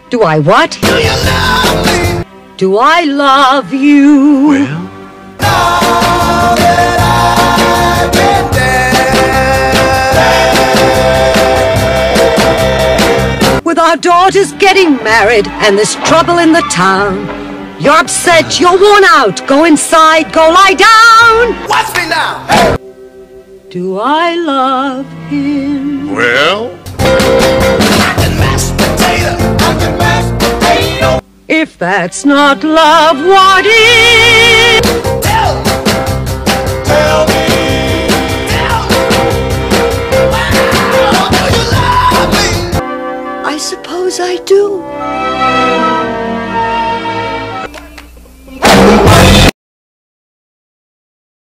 Do I what? Do you love me? Do I love you? Well, now that I've been there. With our daughters getting married and there's trouble in the town, you're upset, you're worn out. Go inside, go lie down. Watch me now. Hey. Do I love him? Well, I can mashed potato. I can mashed potato. If that's not love, what is?